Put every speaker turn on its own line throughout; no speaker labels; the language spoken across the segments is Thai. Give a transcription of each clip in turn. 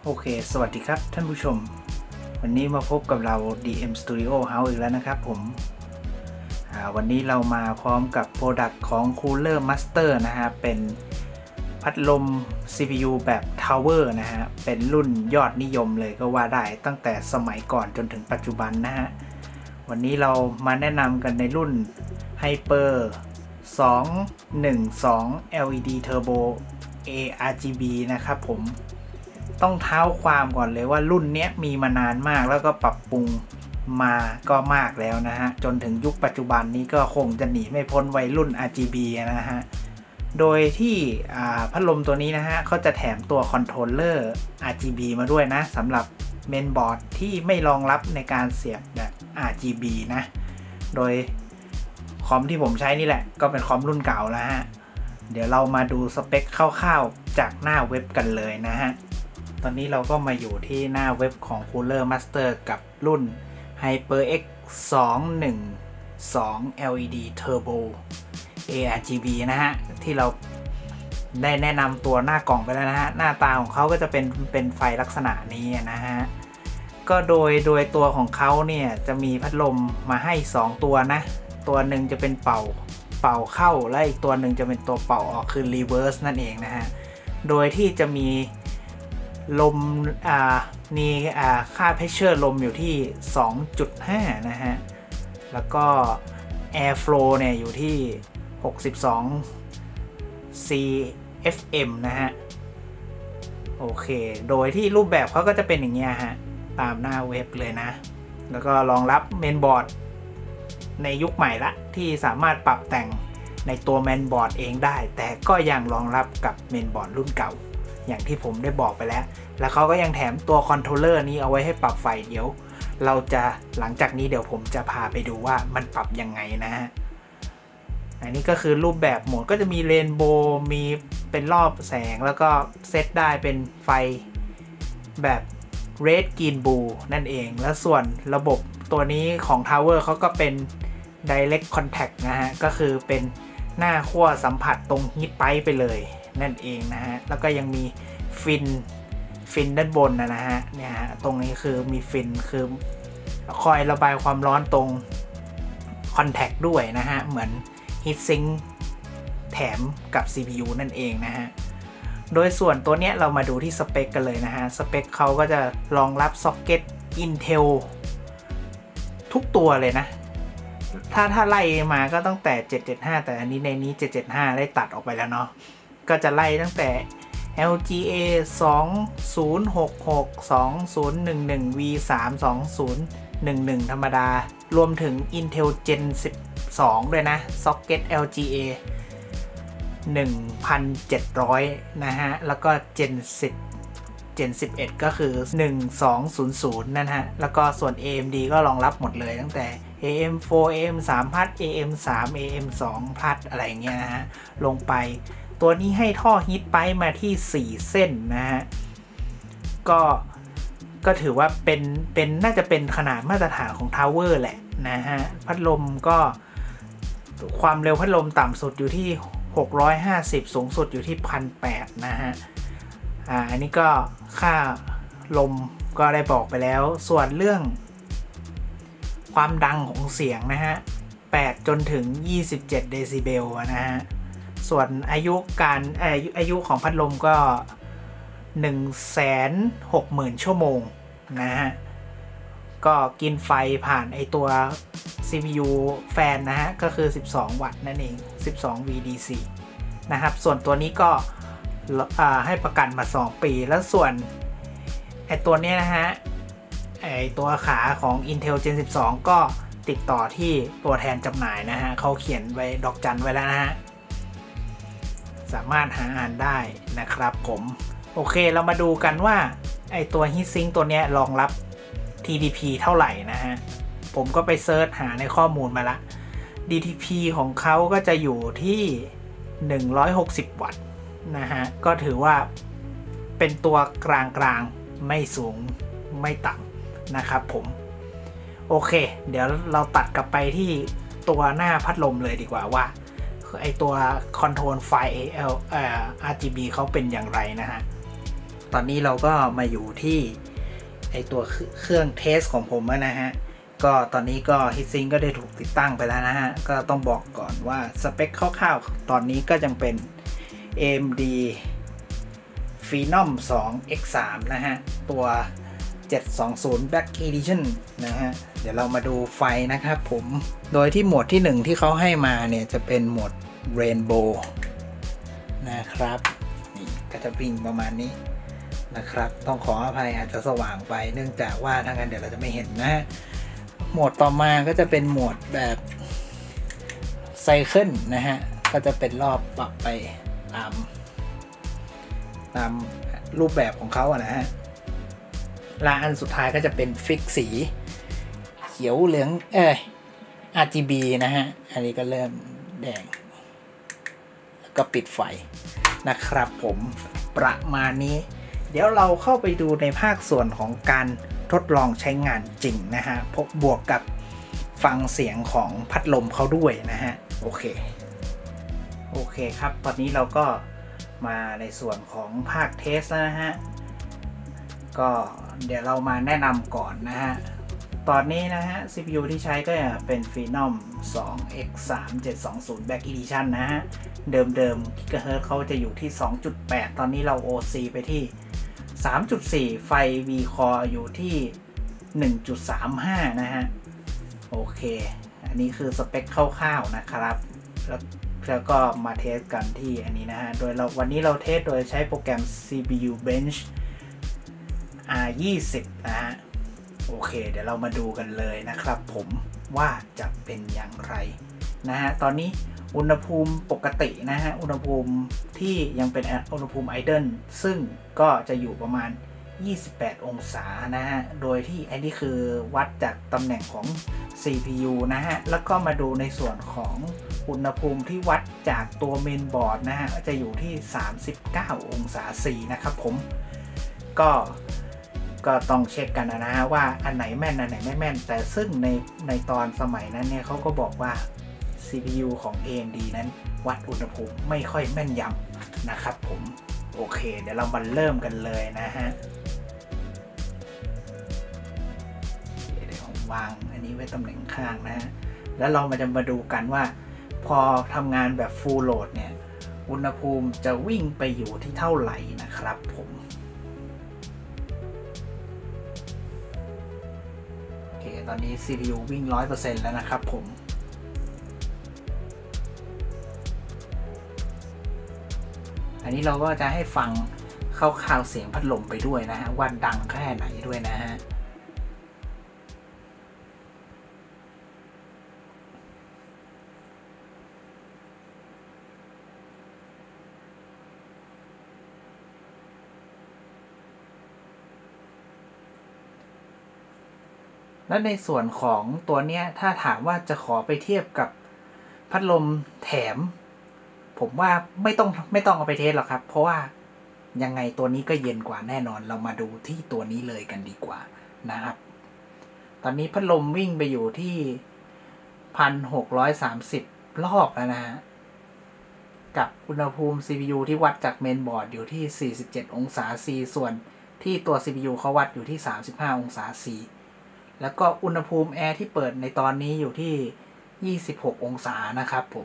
โอเคสวัสดีครับท่านผู้ชมวันนี้มาพบกับเรา DM Studio House อีกแล้วนะครับผมวันนี้เรามาพร้อมกับโปรดักต์ของ Cooler Master นะฮะเป็นพัดลม CPU แบบ Tower นะฮะเป็นรุ่นยอดนิยมเลยก็ว่าได้ตั้งแต่สมัยก่อนจนถึงปัจจุบันนะฮะวันนี้เรามาแนะนำกันในรุ่น Hyper 212 LED Turbo ARGB นะครับผมต้องเท้าความก่อนเลยว่ารุ่นนี้มีมานานมากแล้วก็ปรับปรุงมาก็มากแล้วนะฮะจนถึงยุคปัจจุบันนี้ก็คงจะหนีไม่พ้นวัยรุ่น RGB นะฮะโดยที่พัดลมตัวนี้นะฮะเขาจะแถมตัวคอนโทรลเลอร์ RGB มาด้วยนะสำหรับเมนบอร์ดที่ไม่รองรับในการเสียบแบบ RGB นะโดยคอมที่ผมใช้นี่แหละก็เป็นคอมรุ่นเก่าแล้วฮะเดี๋ยวเรามาดูสเปคคร่าวๆจากหน้าเว็บกันเลยนะฮะตอนนี้เราก็มาอยู่ที่หน้าเว็บของ Cooler Master กับรุ่น HyperX 212 LED Turbo ARGB นะฮะที่เราได้แนะนำตัวหน้ากล่องไปแล้วนะฮะหน้าตาของเขาก็จะเป็นไฟลักษณะนี้นะฮะก็โดยตัวของเขาเนี่ยจะมีพัดลมมาให้2ตัวนะตัวหนึ่งจะเป็นเป่าเข้าและอีกตัวหนึ่งจะเป็นตัวเป่าออกคือ reverse นั่นเองนะฮะโดยที่จะมีลมมีค่า pressure ลมอยู่ที่ 2.5 นะฮะแล้วก็ air flow เนี่ยอยู่ที่62 cfm นะฮะโอเคโดยที่รูปแบบเขาก็จะเป็นอย่างเงี้ยฮะตามหน้าเว็บเลยนะแล้วก็รองรับเมนบอร์ดในยุคใหม่ละที่สามารถปรับแต่งในตัวเมนบอร์ดเองได้แต่ก็ยังรองรับกับเมนบอร์ดรุ่นเก่าอย่างที่ผมได้บอกไปแล้วเขาก็ยังแถมตัวคอนโทรลเลอร์นี้เอาไว้ให้ปรับไฟเดี๋ยวเราจะหลังจากนี้เดี๋ยวผมจะพาไปดูว่ามันปรับยังไงนะฮะอันนี้ก็คือรูปแบบโหมดก็จะมีเรนโบว์มีเป็นรอบแสงแล้วก็เซตได้เป็นไฟแบบ Red Green Blue นั่นเองแล้วส่วนระบบตัวนี้ของ Tower เขาก็เป็น Direct Contact นะฮะก็คือเป็นหน้าขั้วสัมผัสตรงฮีทไพป์ไปเลยนั่นเองนะฮะแล้วก็ยังมีฟินด้านบนนะฮะเนี่ยฮะตรงนี้คือมีฟินคือคอยระบายความร้อนตรงคอนแทคด้วยนะฮะเหมือนฮีทซิงค์แถมกับ CPU นั่นเองนะฮะโดยส่วนตัวเนี้ยเรามาดูที่สเปคกันเลยนะฮะสเปคเขาก็จะรองรับซ็อกเก็ต Intel ทุกตัวเลยนะถ้าไล่มาก็ตั้งแต่775แต่อันนี้ในนี้775ได้ตัดออกไปแล้วเนาะก็จะไล่ตั้งแต่ LGA 2066 2011 V3 2011ธรรมดารวมถึง Intel Gen 12ด้วยนะ Socket LGA 1700นะฮะแล้วก็ Gen 11ก็คือ1200นั่นฮะแล้วก็ส่วน AMD ก็รองรับหมดเลยตั้งแต่ AM4 AM3 พัด AM3 AM2 พัดอะไรเงี้ยนะฮะลงไปตัวนี้ให้ท่อฮีทไพป์มาที่4เส้นนะฮะก็ถือว่าเป็นน่าจะเป็นขนาดมาตรฐานของ Tower แหละนะฮะพัดลมก็ความเร็วพัดลมต่ำสุดอยู่ที่650สูงสุดอยู่ที่ 1,800 นะฮะอันนี้ก็ค่าลมก็ได้บอกไปแล้วส่วนเรื่องความดังของเสียงนะฮะ8จนถึง27เดซิเบลนะฮะส่วนอายุของพัดลมก็ 160,000 ชั่วโมงนะฮะก็กินไฟผ่านไอตัว CPU แฟนนะฮะก็คือ12วัตต์นั่นเอง12 VDC นะครับส่วนตัวนี้ก็ให้ประกันมา2ปีแล้วส่วนไอตัวนี้นะฮะไอตัวขาของ Intel Gen 12ก็ติดต่อที่ตัวแทนจำหน่ายนะฮะเขาเขียนไว้ดอกจันไว้แล้วนะฮะสามารถหาอ่านได้นะครับผมโอเคเรามาดูกันว่าไอตัว Heatsink ตัวนี้รองรับ TDP เท่าไหร่นะฮะผมก็ไปเซิร์ชหาในข้อมูลมาละ DTP ของเขาก็จะอยู่ที่160วัตต์นะฮะก็ถือว่าเป็นตัวกลางไม่สูงไม่ต่ำนะครับผมโอเคเดี๋ยวเราตัดกลับไปที่ตัวหน้าพัดลมเลยดีกว่าว่าไอตัวคอนโทรลไฟ RGB เขาเป็นอย่างไรนะฮะ ตอนนี้เราก็มาอยู่ที่ไอตัวเครื่องเทสของผมนะฮะก็ตอนนี้ก็ฮีทซิงค์ก็ได้ถูกติดตั้งไปแล้วนะฮะก็ต้องบอกก่อนว่าสเปคคร่าวๆตอนนี้ก็ยังเป็น AMD Phenom 2 X3 นะฮะตัว720 Black Edition นะฮะเดี๋ยวเรามาดูไฟนะครับผมโดยที่โหมดที่1ที่เขาให้มาเนี่ยจะเป็นโหมด Rainbow นะครับนี่ก็จะวิ่งประมาณนี้นะครับต้องขออภัยอาจจะสว่างไปเนื่องจากว่าถ้างั้นเดี๋ยวเราจะไม่เห็นนะโหมดต่อมาก็จะเป็นโหมดแบบไซเคิลนะฮะก็จะเป็นรอบปรับไปตามรูปแบบของเขาอะนะฮะและอันสุดท้ายก็จะเป็นฟิกสีเขียวเหลืองRGB นะฮะอันนี้ก็เริ่มแดงแล้วก็ปิดไฟนะครับผมประมาณนี้เดี๋ยวเราเข้าไปดูในภาคส่วนของการทดลองใช้งานจริงนะฮะบวกกับฟังเสียงของพัดลมเขาด้วยนะฮะโอเคครับตอนนี้เราก็มาในส่วนของภาคเทสนะฮะก็เดี๋ยวเรามาแนะนำก่อนนะฮะตอนนี้นะฮะ CPU ที่ใช้ก็เป็น Phenom 2 X3 720 Black Edition นะฮะเดิมๆ GHz เขาจะอยู่ที่ 2.8 ตอนนี้เรา OC ไปที่ 3.4 ไฟ V-Core อยู่ที่ 1.35 นะฮะโอเคอันนี้คือสเปคคร่าวๆนะครับแล้วก็มาเทสกันที่อันนี้นะฮะโดยวันนี้เราเทสโดยใช้โปรแกรม CPU Bench R20 นะฮะโอเคเดี๋ยวเรามาดูกันเลยนะครับผมว่าจะเป็นอย่างไรนะฮะตอนนี้อุณหภูมิปกตินะฮะอุณหภูมิที่ยังเป็นอุณหภูมิไอเดิลซึ่งก็จะอยู่ประมาณ28องศานะฮะโดยที่อันนี้คือวัดจากตำแหน่งของ CPU นะฮะแล้วก็มาดูในส่วนของอุณหภูมิที่วัดจากตัวเมนบอร์ดนะฮะจะอยู่ที่39องศาCนะครับผมก็ต้องเช็คกันนะฮะว่าอันไหนแม่นอันไหนไม่แม่นแต่ซึ่งในตอนสมัยนั้นเนี่ยเขาก็บอกว่า CPU ของ AMD นั้นวัดอุณหภูมิไม่ค่อยแม่นยำนะครับผมโอเคเดี๋ยวเรามาเริ่มกันเลยนะฮะเดี๋ยวผมวางอันนี้ไว้ตำแหน่งข้างนะฮะแล้วเราจะมาดูกันว่าพอทำงานแบบ Full Load เนี่ยอุณหภูมิจะวิ่งไปอยู่ที่เท่าไหร่นะครับผมตอนนี้ CPU วิ่ง 100% แล้วนะครับผมอันนี้เราก็จะให้ฟังคร่าวๆเสียงพัดลมไปด้วยนะฮะว่าดังแค่ไหนด้วยนะฮะและในส่วนของตัวเนี้ยถ้าถามว่าจะขอไปเทียบกับพัดลมแถมผมว่าไม่ต้องเอาไปเทสหรอกครับเพราะว่ายังไงตัวนี้ก็เย็นกว่าแน่นอนเรามาดูที่ตัวนี้เลยกันดีกว่านะครับตอนนี้พัดลมวิ่งไปอยู่ที่ 1,630 รอบแล้วนะฮะกับอุณหภูมิ CPU ที่วัดจากเมนบอร์ดอยู่ที่47องศาCส่วนที่ตัว CPU เขาวัดอยู่ที่35องศาCแล้วก็อุณหภูมิแอร์ที่เปิดในตอนนี้อยู่ที่26องศานะครับผม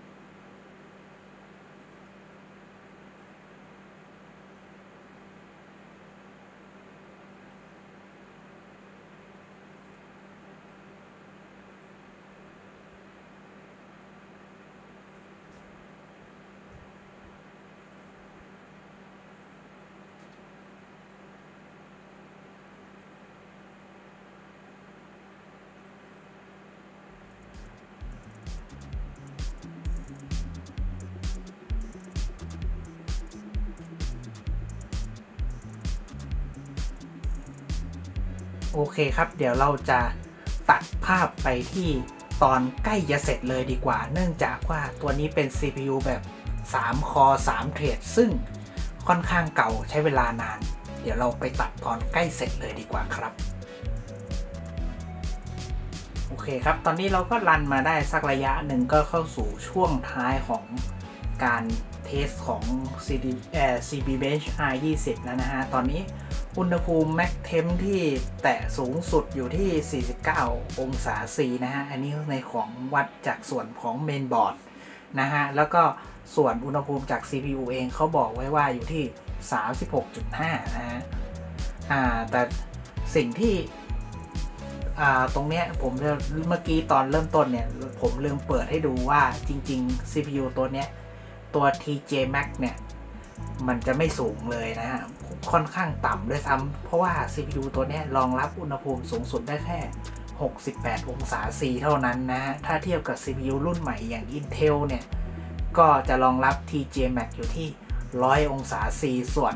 โอเคครับเดี๋ยวเราจะตัดภาพไปที่ตอนใกล้จะเสร็จเลยดีกว่าเนื่องจากว่าตัวนี้เป็น CPU แบบ3 คอ 3 เทรดซึ่งค่อนข้างเก่าใช้เวลานานเดี๋ยวเราไปตัดตอนใกล้เสร็จเลยดีกว่าครับโอเคครับตอนนี้เราก็รันมาได้สักระยะหนึ่งก็เข้าสู่ช่วงท้ายของการเทสของ CB Bench R20 แล้วนะฮะตอนนี้อุณหภูมิ Max Temp ที่แตะสูงสุดอยู่ที่ 49 องศาC นะฮะอันนี้ในของวัดจากส่วนของเมนบอร์ดนะฮะแล้วก็ส่วนอุณหภูมิจาก CPU เองเขาบอกไว้ว่าอยู่ที่ 36.5 นะฮะแต่สิ่งที่ตรงเนี้ยผมเมื่อกี้ตอนเริ่มต้นเนี่ยผมลืมเปิดให้ดูว่าจริงๆ CPU ตัวเนี้ยตัว TJ Max เนี่ยมันจะไม่สูงเลยนะฮะค่อนข้างต่ำด้วยซ้ำเพราะว่า CPU ตัวเนี้ยรองรับอุณหภูมิสูงสุดได้แค่ 68 องศาC เท่านั้นนะฮะถ้าเทียบกับ CPU รุ่นใหม่อย่าง Intel เนี่ยก็จะรองรับ TJ Max อยู่ที่ 100 องศาC ส่วน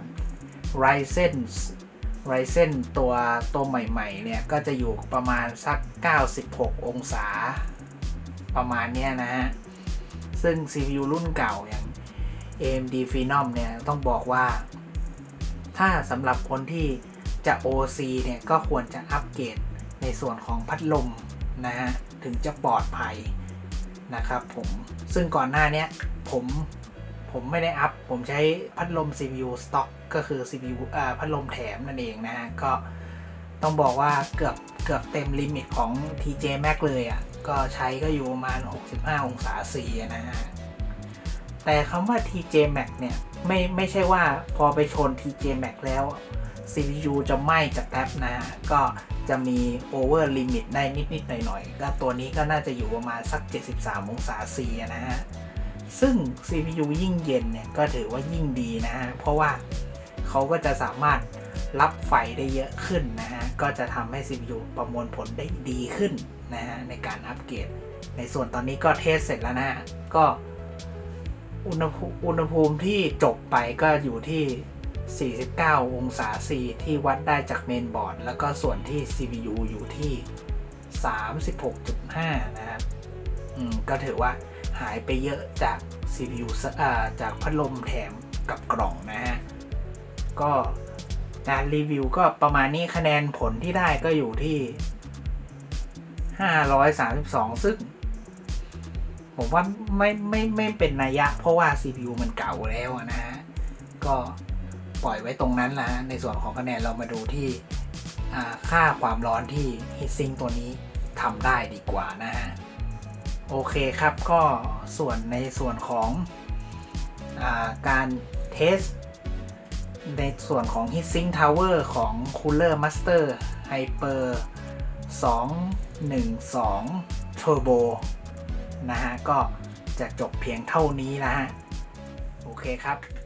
Ryzen ตัวใหม่ๆเนี่ยก็จะอยู่ประมาณสัก 96 องศาประมาณเนี้ยนะฮะซึ่ง CPU รุ่นเก่าอย่าง AMD Phenom เนี่ยต้องบอกว่าถ้าสำหรับคนที่จะ OC เนี่ยก็ควรจะอัปเกรดในส่วนของพัดลมนะฮะถึงจะปลอดภัยนะครับผมซึ่งก่อนหน้านี้ผมไม่ได้อัพผมใช้พัดลม CPU stock ก็คือ CPU พัดลมแถมนั่นเองนะฮะก็ต้องบอกว่าเกือบเต็มลิมิตของ TJ Max เลยอ่ะก็ใช้ก็อยู่ประมาณ 65 องศาC นะฮะแต่คำว่า TJ Max เนี่ยไม่ใช่ว่าพอไปชน TJ Max แล้ว CPU จะไหม้จากแท็บนะฮะก็จะมี over limit ได้นิดๆหน่อยๆก็ตัวนี้ก็น่าจะอยู่ประมาณสัก 73 องศาC นะฮะซึ่ง CPU ยิ่งเย็นเนี่ยก็ถือว่ายิ่งดีนะฮะเพราะว่าเขาก็จะสามารถรับไฟได้เยอะขึ้นนะฮะก็จะทำให้ CPU ประมวลผลได้ดีขึ้นนะฮะในการอัปเกรดในส่วนตอนนี้ก็เทสเสร็จแล้วนะฮะก็อุณหภูมิที่จบไปก็อยู่ที่ 49 องศาC ที่วัดได้จากเมนบอร์ดแล้วก็ส่วนที่ CPU อยู่ที่ 36.5 นะครับก็ถือว่าหายไปเยอะจาก CPU จากพัดลมแถมกับกล่องนะฮะก็การรีวิวก็ประมาณนี้คะแนนผลที่ได้ก็อยู่ที่ 532 ซึ่งผมว่าไม่เป็นนัยยะเพราะว่า CPU มันเก่าแล้วนะฮะก็ปล่อยไว้ตรงนั้นละในส่วนของคะแนนเรามาดูที่ค่าความร้อนที่ Heatsink ตัวนี้ทำได้ดีกว่านะฮะโอเคครับก็ในส่วนของการเทสในส่วนของ Heatsink Tower ของ Cooler Master Hyper 212 Turbo นะฮะก็จะจบเพียงเท่านี้นะฮะโอเคครับ